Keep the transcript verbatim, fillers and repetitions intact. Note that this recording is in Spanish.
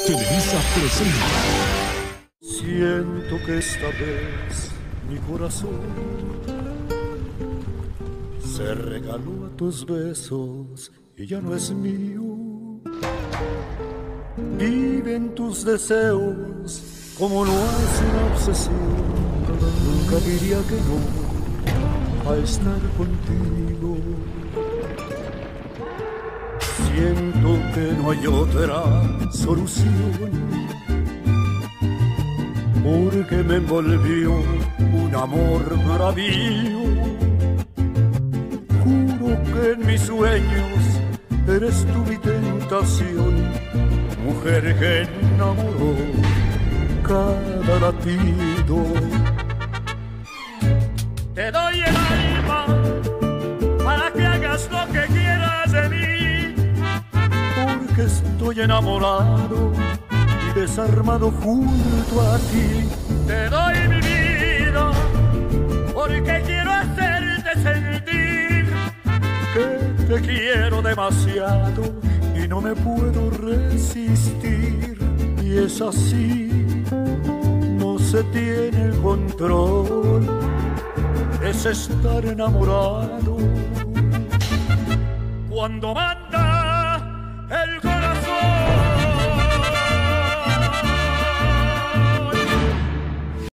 Televisa presenta. Siento que esta vez mi corazón se regaló a tus besos y ya no es mío. Vive en tus deseos como no es una obsesión. Nunca diría que no a estar contigo. Siento que no hay otra solución, porque me envolvió un amor bravío. Juro que en mis sueños eres tú mi tentación, mujer que enamoró cada latido. Te doy el alma para que hagas lo que quieras de mí, porque estoy enamorado y desarmado junto a ti. Te doy mi vida porque quiero hacerte sentir que te quiero demasiado y no me puedo resistir. Y es así, no se tiene el control, es estar enamorado. Cuando manda